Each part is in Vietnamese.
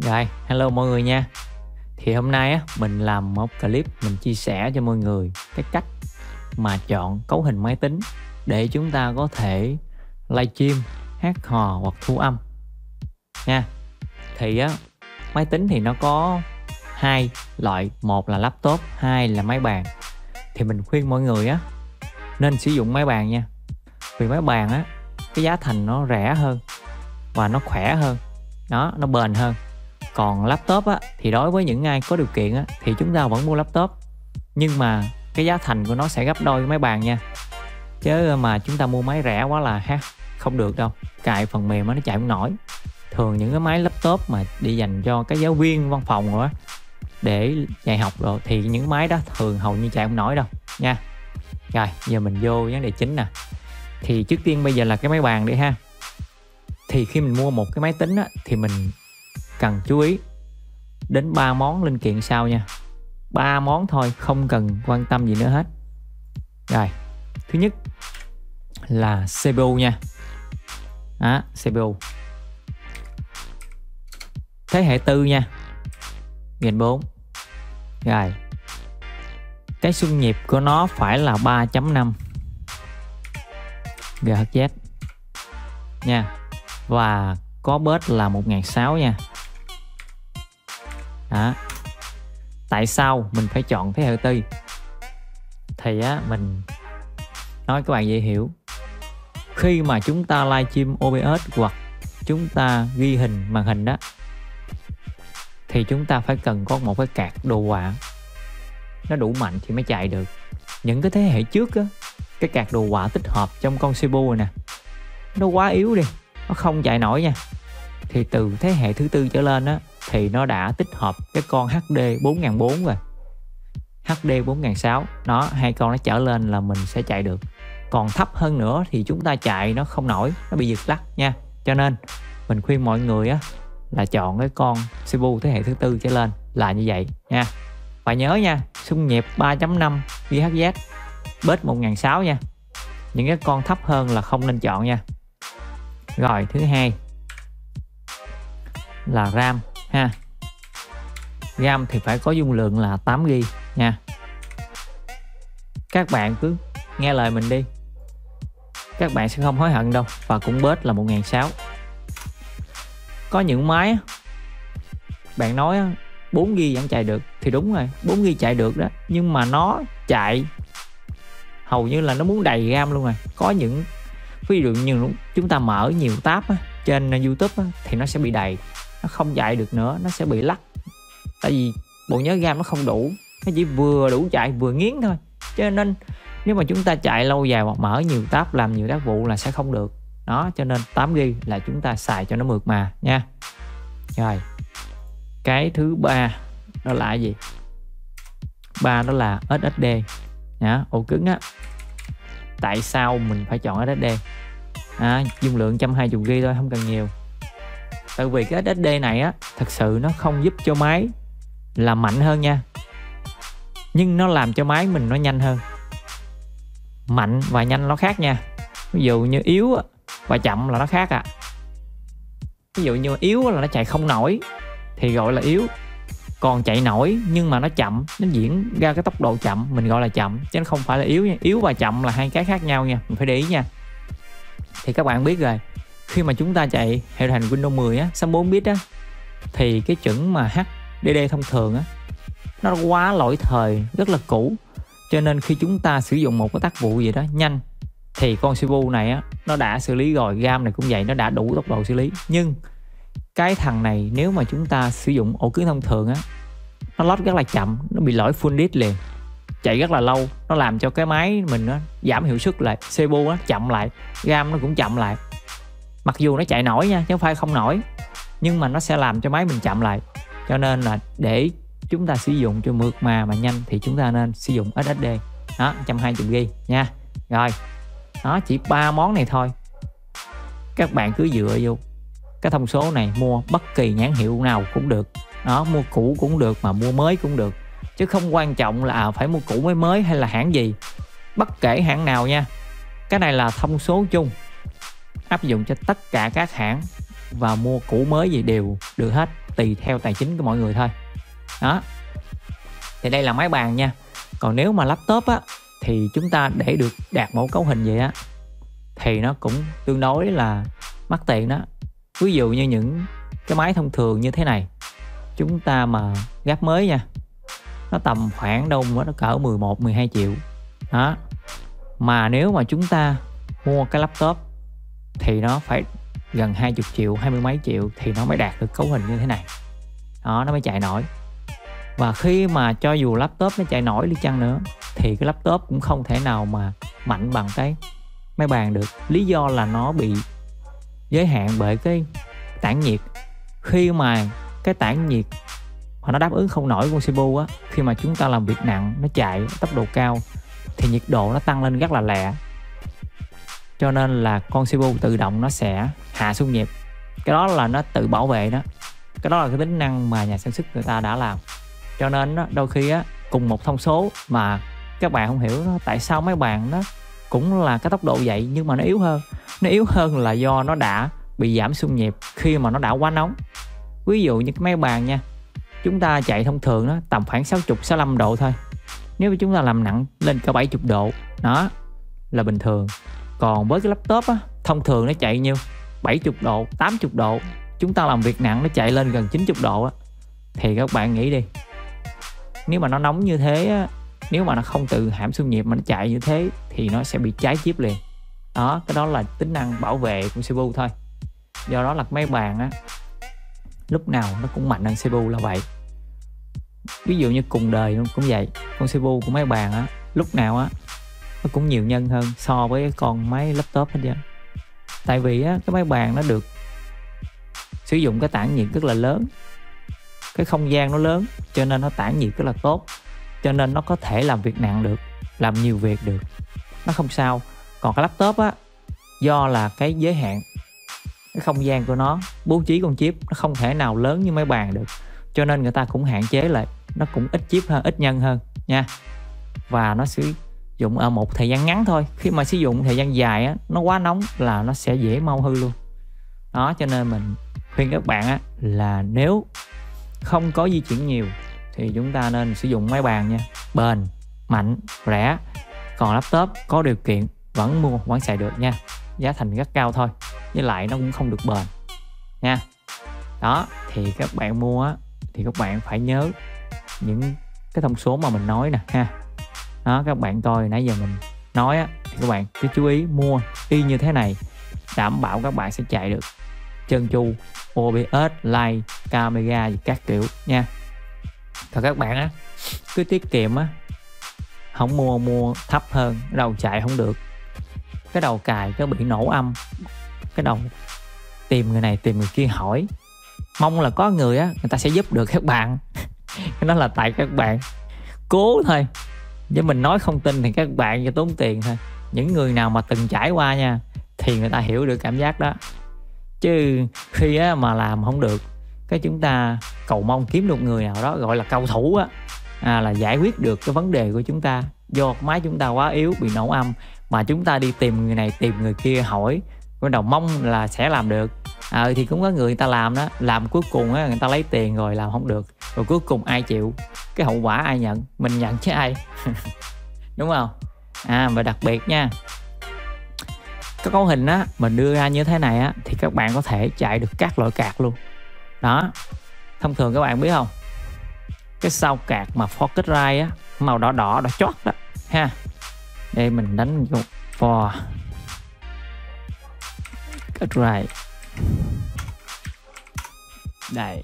Rồi, hello mọi người nha. Thì hôm nay á, mình làm một clip mình chia sẻ cho mọi người cái cách mà chọn cấu hình máy tính để chúng ta có thể livestream, hát hò hoặc thu âm nha. Thì á, máy tính thì nó có hai loại, một là laptop, hai là máy bàn. Thì mình khuyên mọi người á nên sử dụng máy bàn nha. Vì máy bàn á, cái giá thành nó rẻ hơn và nó khỏe hơn, nó bền hơn. Còn laptop á, thì đối với những ai có điều kiện á, thì chúng ta vẫn mua laptop, nhưng mà cái giá thành của nó sẽ gấp đôi với máy bàn nha. Chứ mà chúng ta mua máy rẻ quá là không được đâu, cài phần mềm nó chạy không nổi. Thường những cái máy laptop mà đi dành cho các giáo viên văn phòng rồi á, để dạy học rồi, thì những máy đó thường hầu như chạy không nổi đâu nha. Rồi giờ mình vô vấn đề chính nè. Thì trước tiên bây giờ là cái máy bàn đi ha. Thì khi mình mua một cái máy tính á, thì mình cần chú ý đến 3 món linh kiện sau nha. 3 món thôi, không cần quan tâm gì nữa hết. Rồi, thứ nhất là CPU nha. Đó, CPU thế hệ 4 nha, Gen 4. Rồi, cái xung nhịp của nó phải là 3.5 GHz nha, và có bus là 1600 nha. Đó. Tại sao mình phải chọn thế hệ 4? Thì á, mình nói các bạn dễ hiểu. Khi mà chúng ta livestream OBS hoặc chúng ta ghi hình màn hình đó, thì chúng ta phải cần có một cái card đồ họa nó đủ mạnh thì mới chạy được. Những cái thế hệ trước á, cái card đồ họa tích hợp trong con CPU này nè, nó quá yếu đi, nó không chạy nổi nha. Thì từ thế hệ thứ 4 trở lên á, thì nó đã tích hợp cái con HD 4004 rồi, HD 4006. Nó hai con nó trở lên là mình sẽ chạy được. Còn thấp hơn nữa thì chúng ta chạy nó không nổi, nó bị giật lắc nha. Cho nên mình khuyên mọi người á là chọn cái con CPU thế hệ thứ 4 trở lên là như vậy nha. Và nhớ nha, xung nhịp 3.5 GHz, bus 1600 nha. Những cái con thấp hơn là không nên chọn nha. Rồi, thứ hai là RAM ha. RAM thì phải có dung lượng là 8GB nha. Các bạn cứ nghe lời mình đi, các bạn sẽ không hối hận đâu. Và cũng bus là 1600. Có những máy bạn nói 4GB vẫn chạy được, thì đúng rồi, 4GB chạy được đó, nhưng mà nó chạy hầu như là nó muốn đầy RAM luôn rồi. Có những ví dụ như chúng ta mở nhiều tab á, trên YouTube á, thì nó sẽ bị đầy, nó không chạy được nữa, nó sẽ bị lắc. Tại vì bộ nhớ RAM nó không đủ, nó chỉ vừa đủ chạy vừa nghiến thôi. Cho nên nếu mà chúng ta chạy lâu dài hoặc mở nhiều tab, làm nhiều tác vụ là sẽ không được. Đó, cho nên 8GB là chúng ta xài cho nó mượt mà nha. Rồi, cái thứ ba đó là cái gì? Đó là SSD nha, ổ cứng á. Tại sao mình phải chọn SSD? Dung lượng 120GB thôi, không cần nhiều. Tại vì cái SSD này á, thật sự nó không giúp cho máy làm mạnh hơn nha, nhưng nó làm cho máy mình nó nhanh hơn. Mạnh và nhanh nó khác nha. Ví dụ như yếu và chậm là nó khác à. Ví dụ như yếu là nó chạy không nổi thì gọi là yếu. Còn chạy nổi nhưng mà nó chậm, nó diễn ra cái tốc độ chậm, mình gọi là chậm, chứ nó không phải là yếu nha. Yếu và chậm là hai cái khác nhau nha, mình phải để ý nha. Thì các bạn biết rồi, khi mà chúng ta chạy hệ điều hành Windows 10 á, 64 bit á, thì cái chuẩn mà HDD thông thường á, nó quá lỗi thời, rất là cũ. Cho nên khi chúng ta sử dụng một cái tác vụ gì đó nhanh, thì con CPU này á, nó đã xử lý rồi. RAM này cũng vậy, nó đã đủ tốc độ xử lý. Nhưng cái thằng này nếu mà chúng ta sử dụng ổ cứng thông thường á, nó load rất là chậm, nó bị lỗi full disk liền, chạy rất là lâu, nó làm cho cái máy mình nó giảm hiệu suất lại, CPU nó chậm lại, RAM nó cũng chậm lại. Mặc dù nó chạy nổi nha, chứ không phải không nổi, nhưng mà nó sẽ làm cho máy mình chậm lại. Cho nên là để chúng ta sử dụng cho mượt mà nhanh thì chúng ta nên sử dụng SSD đó, 120GB nha. Rồi, nó chỉ 3 món này thôi. Các bạn cứ dựa vô cái thông số này mua bất kỳ nhãn hiệu nào cũng được. Đó, mua cũ cũng được mà mua mới cũng được, chứ không quan trọng là phải mua cũ mới hay là hãng gì, bất kể hãng nào nha. Cái này là thông số chung, áp dụng cho tất cả các hãng, và mua cũ mới gì đều được hết. tùy theo tài chính của mọi người thôi. Đó, thì đây là máy bàn nha. Còn nếu mà laptop á thì chúng ta để được đạt mẫu cấu hình vậy á thì nó cũng tương đối là mắc tiền đó. Ví dụ như những cái máy thông thường như thế này, chúng ta mà gáp mới nha, nó tầm khoảng đâu nó cỡ 11-12 triệu đó. Mà nếu mà chúng ta mua cái laptop thì nó phải gần 20 triệu, 20 mấy triệu thì nó mới đạt được cấu hình như thế này đó, nó mới chạy nổi. Và khi mà cho dù laptop nó chạy nổi đi chăng nữa thì cái laptop cũng không thể nào mà mạnh bằng cái máy bàn được. Lý do là nó bị giới hạn bởi cái tản nhiệt. Khi mà cái tản nhiệt mà nó đáp ứng không nổi con CPU á, khi mà chúng ta làm việc nặng, nó chạy tốc độ cao thì nhiệt độ nó tăng lên rất là lẹ, cho nên là con CPU tự động nó sẽ hạ xung nhịp. Cái đó là nó tự bảo vệ đó, cái đó là cái tính năng mà nhà sản xuất người ta đã làm. Cho nên đó, đôi khi á, cùng một thông số mà các bạn không hiểu đó, tại sao máy bàn nó cũng là cái tốc độ vậy nhưng mà nó yếu hơn. Nó yếu hơn là do nó đã bị giảm xung nhịp khi mà nó đã quá nóng. Ví dụ như cái máy bàn nha, chúng ta chạy thông thường đó tầm khoảng 60-65 độ thôi. Nếu chúng ta làm nặng lên cả 70 độ đó là bình thường. Còn với cái laptop á, thông thường nó chạy nhiêu 70 độ, 80 độ. Chúng ta làm việc nặng nó chạy lên gần 90 độ á. Thì các bạn nghĩ đi, nếu mà nó nóng như thế á, nếu mà nó không tự giảm xung nhịp mà nó chạy như thế thì nó sẽ bị cháy chip liền. Đó, cái đó là tính năng bảo vệ của CPU thôi. Do đó là máy bàn á, lúc nào nó cũng mạnh hơn CPU là vậy. Ví dụ như cùng đời cũng vậy, con CPU của máy bàn á, lúc nào á nó cũng nhiều nhân hơn so với con máy laptop hết trơn. Tại vì á, cái máy bàn nó được sử dụng cái tản nhiệt rất là lớn, cái không gian nó lớn cho nên nó tản nhiệt rất là tốt, cho nên nó có thể làm việc nặng được, làm nhiều việc được, nó không sao. Còn cái laptop á, do là cái giới hạn cái không gian của nó, bố trí con chip nó không thể nào lớn như máy bàn được, cho nên người ta cũng hạn chế lại, nó cũng ít chip hơn, ít nhân hơn nha. Và nó sử dụng ở một thời gian ngắn thôi. Khi mà sử dụng thời gian dài á, nó quá nóng là nó sẽ dễ mau hư luôn. Đó, cho nên mình khuyên các bạn á, là nếu không có di chuyển nhiều thì chúng ta nên sử dụng máy bàn nha. Bền, mạnh, rẻ. Còn laptop có điều kiện vẫn mua, vẫn xài được nha. Giá thành rất cao thôi, với lại nó cũng không được bền nha. Đó, thì các bạn mua á, thì các bạn phải nhớ những cái thông số mà mình nói nè ha. Đó, các bạn coi nãy giờ mình nói á, thì các bạn cứ chú ý mua y như thế này, đảm bảo các bạn sẽ chạy được trơn tru, OBS, live, camera gì các kiểu nha. Còn các bạn á, cứ tiết kiệm á, không mua thấp hơn, đầu chạy không được, cái đầu cài cái bị nổ âm, cái đầu tìm người này tìm người kia hỏi, mong là có người á, người ta sẽ giúp được các bạn. Cái đó là tại các bạn cố thôi, chứ mình nói không tin thì các bạn cho tốn tiền thôi. Những người nào mà từng trải qua nha thì người ta hiểu được cảm giác đó. Chứ khi á, mà làm không được, cái chúng ta cầu mong kiếm được người nào đó gọi là cầu thủ á, là giải quyết được cái vấn đề của chúng ta. Do máy chúng ta quá yếu, bị nổ âm, mà chúng ta đi tìm người này tìm người kia hỏi, bắt đầu mong là sẽ làm được. Thì cũng có người ta làm đó, làm cuối cùng á, người ta lấy tiền rồi làm không được, rồi cuối cùng ai chịu? Cái hậu quả ai nhận? Mình nhận chứ ai. Đúng không? Và đặc biệt nha, cái cấu hình á mình đưa ra như thế này á thì các bạn có thể chạy được các loại card luôn. Đó, thông thường các bạn biết không, cái sau card mà Focusrite á, màu đỏ đỏ chót đó ha. Đây mình đánh một Focusrite đây.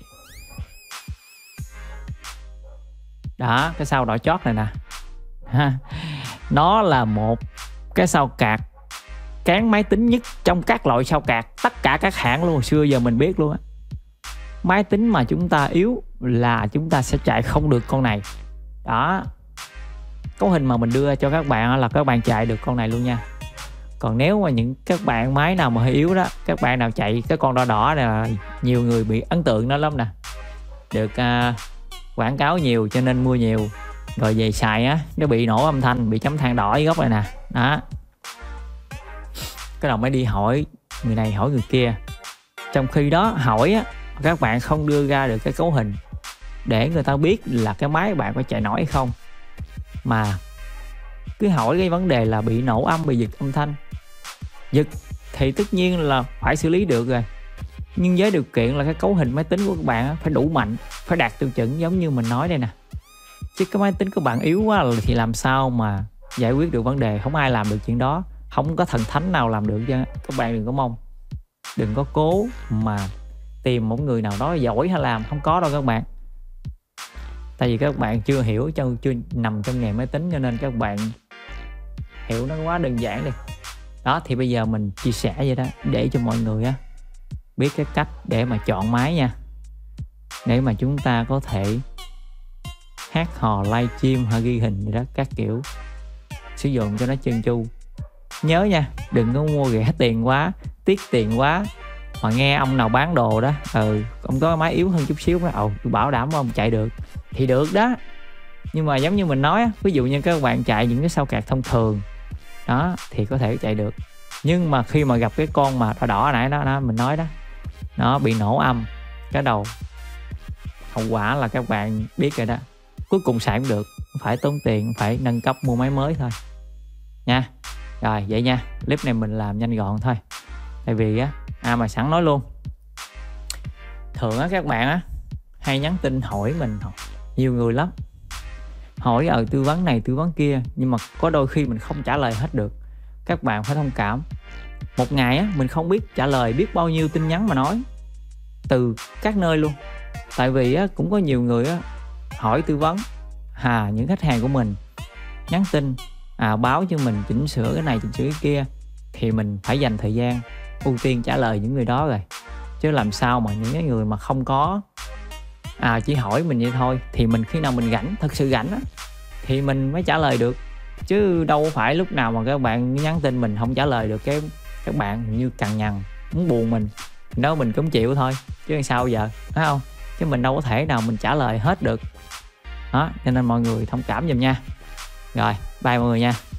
Đó, cái sau đỏ chót này nè ha. Nó là một cái sau card cán máy tính nhất trong các loại sau card, tất cả các hãng luôn, hồi xưa giờ mình biết luôn á. Máy tính mà chúng ta yếu là chúng ta sẽ chạy không được con này. Đó, cấu hình mà mình đưa cho các bạn là các bạn chạy được con này luôn nha. Còn nếu mà những các bạn máy nào mà hơi yếu đó, các bạn nào chạy cái con đỏ đỏ này là nhiều người bị ấn tượng nó lắm nè, được quảng cáo nhiều cho nên mua nhiều, rồi về xài á nó bị nổ âm thanh, bị chấm than đỏ ở góc này nè. Đó, cái đầu mới đi hỏi người này hỏi người kia, trong khi đó hỏi á các bạn không đưa ra được cái cấu hình để người ta biết là cái máy bạn có chạy nổi hay không, mà cứ hỏi cái vấn đề là bị nổ âm, bị giật âm thanh. Giật thì tất nhiên là phải xử lý được rồi, nhưng với điều kiện là cái cấu hình máy tính của các bạn phải đủ mạnh, phải đạt tiêu chuẩn giống như mình nói đây nè. Chứ cái máy tính của bạn yếu quá thì làm sao mà giải quyết được vấn đề, không ai làm được chuyện đó, không có thần thánh nào làm được chứ. Các bạn đừng có mong, đừng có cố mà tìm một người nào đó giỏi hay làm, không có đâu các bạn. Tại vì các bạn chưa hiểu, chưa nằm trong nghề máy tính, cho nên các bạn hiểu nó quá đơn giản đi. Đó thì bây giờ mình chia sẻ vậy đó, để cho mọi người á biết cái cách để mà chọn máy nha, để mà chúng ta có thể hát hò, live stream hay ghi hình gì đó các kiểu, sử dụng cho nó trơn tru. Nhớ nha, đừng có mua rẻ tiền quá, tiếc tiền quá mà nghe ông nào bán đồ đó ông có máy yếu hơn chút xíu đó, tôi bảo đảm ông chạy được thì được đó. Nhưng mà giống như mình nói, ví dụ như các bạn chạy những cái sao card thông thường đó thì có thể chạy được, nhưng mà khi mà gặp cái con mà đỏ đỏ nãy đó mình nói đó, nó bị nổ âm cái đầu, hậu quả là các bạn biết rồi đó, cuối cùng xài cũng được, phải tốn tiền, phải nâng cấp mua máy mới thôi nha. Rồi vậy nha, clip này mình làm nhanh gọn thôi, tại vì mà sẵn nói luôn, thường các bạn hay nhắn tin hỏi mình, nhiều người lắm, hỏi tư vấn này tư vấn kia, nhưng mà có đôi khi mình không trả lời hết được. Các bạn phải thông cảm, một ngày mình không biết trả lời biết bao nhiêu tin nhắn mà nói từ các nơi luôn. Tại vì cũng có nhiều người hỏi tư vấn, những khách hàng của mình nhắn tin báo cho mình chỉnh sửa cái này chỉnh sửa cái kia, thì mình phải dành thời gian ưu tiên trả lời những người đó rồi. Chứ làm sao mà những cái người mà không có chỉ hỏi mình vậy thôi, thì mình khi nào mình rảnh, thật sự rảnh thì mình mới trả lời được. Chứ đâu phải lúc nào mà các bạn nhắn tin mình không trả lời được, các bạn như cằn nhằn muốn buồn mình, nếu mình cũng chịu thôi chứ sao giờ, phải không? Chứ mình đâu có thể nào mình trả lời hết được đó, cho nên mọi người thông cảm giùm nha. Rồi bye mọi người nha.